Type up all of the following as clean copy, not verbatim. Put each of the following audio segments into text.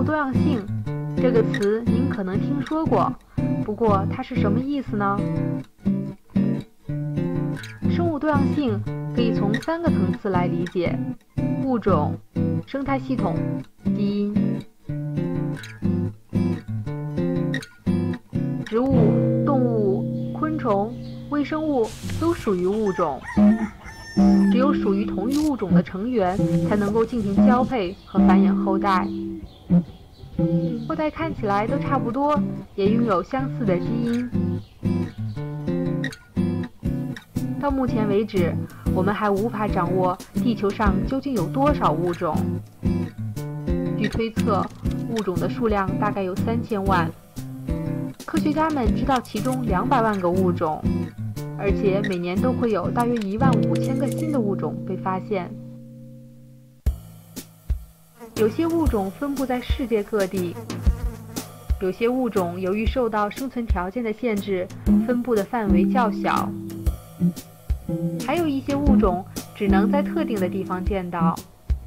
多样性这个词您可能听说过，不过它是什么意思呢？生物多样性可以从3个层次来理解：物种、生态系统、基因。植物、动物、昆虫、微生物都属于物种，只有属于同一物种的成员才能够进行交配和繁衍后代。后代看起来都差不多，也拥有相似的基因。到目前为止，我们还无法掌握地球上究竟有多少物种。据推测，物种的数量大概有3000万。科学家们知道其中200万个物种，而且每年都会有大约15000个新的物种被发现。有些物种分布在世界各地，有些物种由于受到生存条件的限制，分布的范围较小。还有一些物种只能在特定的地方见到，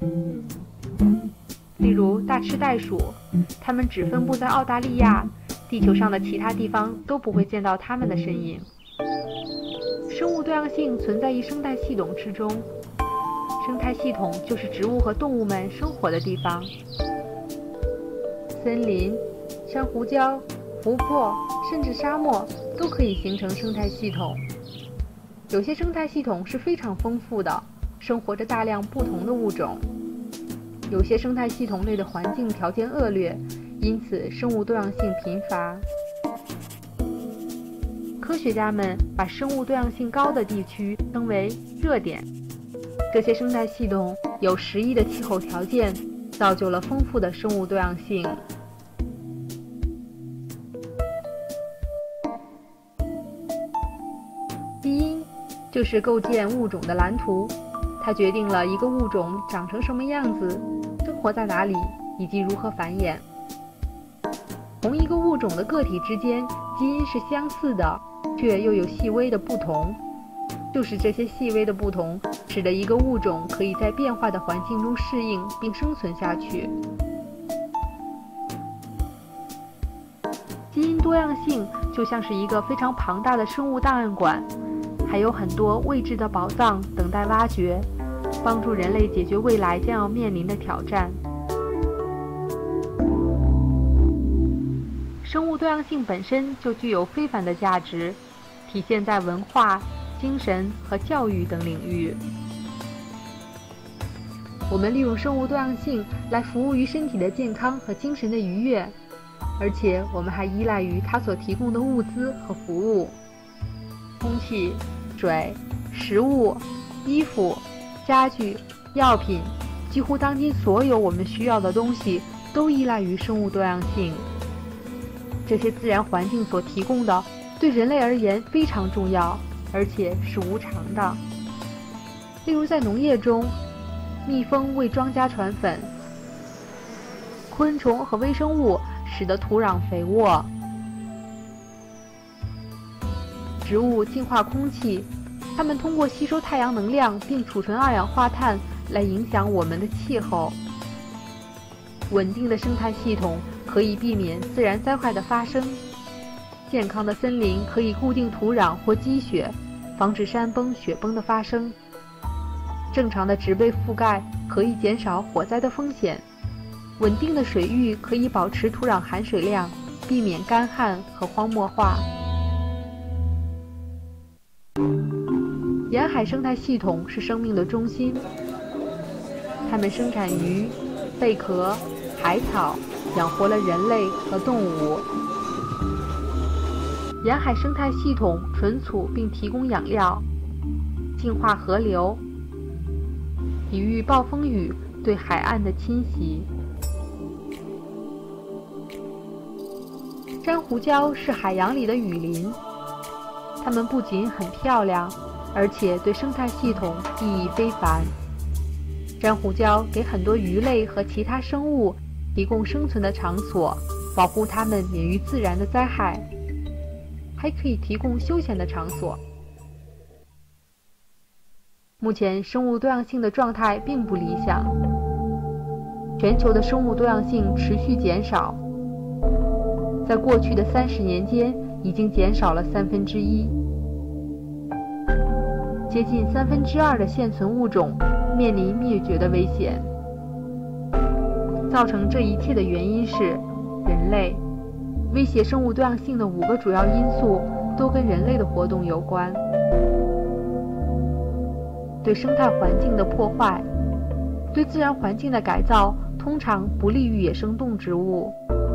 例如大吃袋鼠，它们只分布在澳大利亚，地球上的其他地方都不会见到它们的身影。生物多样性存在于生态系统之中，生态系统就是植物和动物们生活的地方。森林、珊瑚礁、湖泊，甚至沙漠都可以形成生态系统。有些生态系统是非常丰富的，生活着大量不同的物种。有些生态系统内的环境条件恶劣，因此生物多样性贫乏。科学家们把生物多样性高的地区称为热点。这些生态系统有适宜的气候条件，造就了丰富的生物多样性。基因就是构建物种的蓝图，它决定了一个物种长成什么样子，生活在哪里，以及如何繁衍。同一个物种的个体之间，基因是相似的，却又有细微的不同。就是这些细微的不同，使得一个物种可以在变化的环境中适应并生存下去。基因多样性就像是一个非常庞大的生物档案馆，还有很多未知的宝藏等待挖掘，帮助人类解决未来将要面临的挑战。生物多样性本身就具有非凡的价值，体现在文化、精神和教育等领域。我们利用生物多样性来服务于身体的健康和精神的愉悦，而且我们还依赖于它所提供的物资和服务。空气、水、食物、衣服、家具、药品，几乎当今所有我们需要的东西都依赖于生物多样性。这些自然环境所提供的，对人类而言非常重要，而且是无偿的。例如在农业中，蜜蜂为庄稼传粉，昆虫和微生物使得土壤肥沃，植物净化空气，它们通过吸收太阳能量并储存二氧化碳来影响我们的气候。稳定的生态系统可以避免自然灾害的发生，健康的森林可以固定土壤或积雪，防止山崩、雪崩的发生。正常的植被覆盖可以减少火灾的风险，稳定的水域可以保持土壤含水量，避免干旱和荒漠化。沿海生态系统是生命的中心，它们生产鱼、贝壳、海草，养活了人类和动物。沿海生态系统存储并提供养料，净化河流，抵御暴风雨对海岸的侵袭。珊瑚礁是海洋里的雨林，它们不仅很漂亮，而且对生态系统意义非凡。珊瑚礁给很多鱼类和其他生物提供生存的场所，保护它们免于自然的灾害，还可以提供休闲的场所。目前生物多样性的状态并不理想， 全球的生物多样性持续减少，在过去的30年间已经减少了1/3，接近2/3的现存物种面临灭绝的危险。造成这一切的原因是人类。威胁生物多样性的5个主要因素都跟人类的活动有关：对生态环境的破坏，对自然环境的改造通常不利于野生动植物；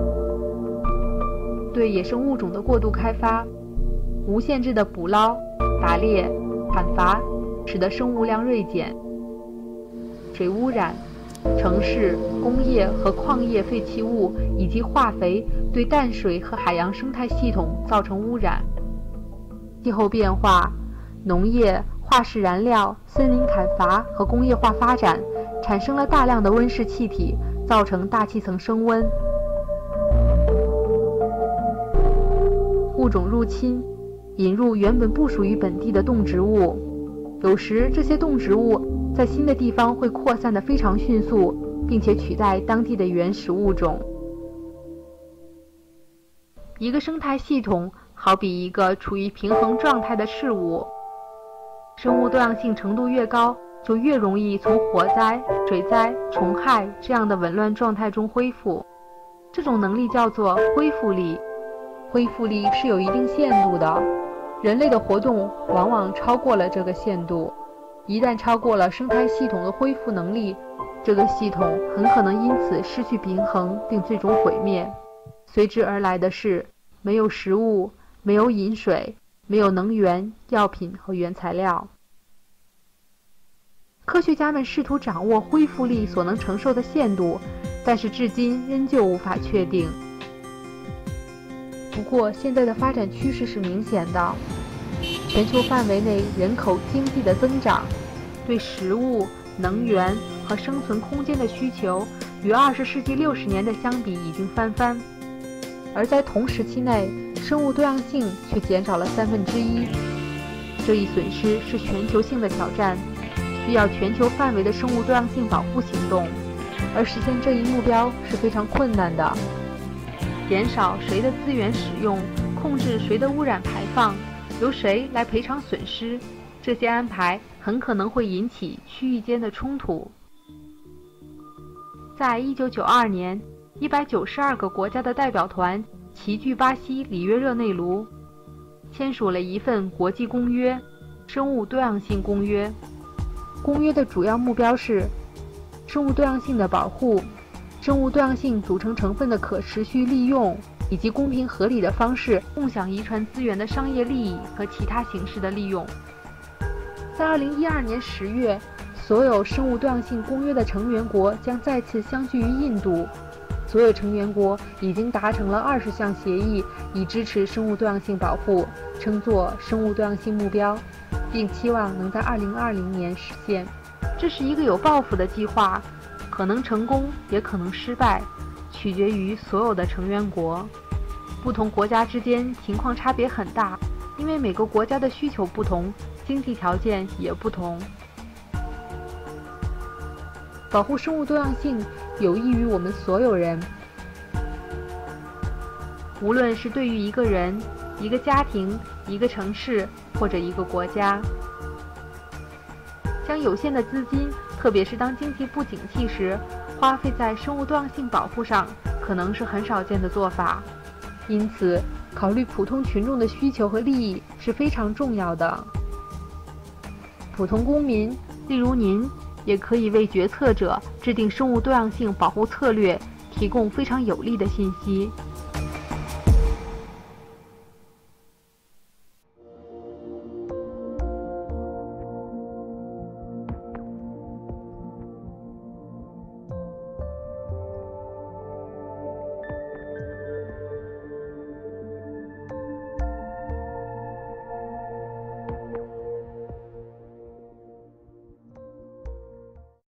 对野生物种的过度开发，无限制的捕捞、打猎、砍伐，使得生物量锐减；水污染，城市、工业和矿业废弃物以及化肥对淡水和海洋生态系统造成污染；气候变化，农业、化石燃料、森林砍伐和工业化发展产生了大量的温室气体，造成大气层升温；物种入侵，引入原本不属于本地的动植物，有时这些动植物在新的地方会扩散得非常迅速，并且取代当地的原始物种。一个生态系统好比一个处于平衡状态的事物，生物多样性程度越高，就越容易从火灾、水灾、虫害这样的紊乱状态中恢复。这种能力叫做恢复力。恢复力是有一定限度的，人类的活动往往超过了这个限度。一旦超过了生态系统的恢复能力，这个系统很可能因此失去平衡并最终毁灭。随之而来的是没有食物、没有饮水、没有能源、药品和原材料。科学家们试图掌握恢复力所能承受的限度，但是至今仍旧无法确定。不过现在的发展趋势是明显的，全球范围内人口经济的增长，对食物、能源和生存空间的需求与20世纪60年代相比已经翻番，而在同时期内，生物多样性却减少了1/3。这一损失是全球性的挑战，需要全球范围的生物多样性保护行动，而实现这一目标是非常困难的。减少谁的资源使用，控制谁的污染排放，由谁来赔偿损失，这些安排很可能会引起区域间的冲突。在1992年，192个国家的代表团齐聚巴西里约热内卢，签署了一份国际公约——生物多样性公约。公约的主要目标是生物多样性的保护、生物多样性组成成分的可持续利用，以及公平合理的方式共享遗传资源的商业利益和其他形式的利用。在2012年10月，所有生物多样性公约的成员国将再次相聚于印度。所有成员国已经达成了20项协议，以支持生物多样性保护，称作生物多样性目标，并期望能在2020年实现。这是一个有抱负的计划，可能成功也可能失败，取决于所有的成员国。不同国家之间情况差别很大，因为每个国家的需求不同，经济条件也不同。保护生物多样性有益于我们所有人，无论是对于一个人、一个家庭、一个城市或者一个国家。将有限的资金，特别是当经济不景气时，花费在生物多样性保护上，可能是很少见的做法。因此，考虑普通群众的需求和利益是非常重要的。普通公民，例如您，也可以为决策者制定生物多样性保护策略提供非常有力的信息。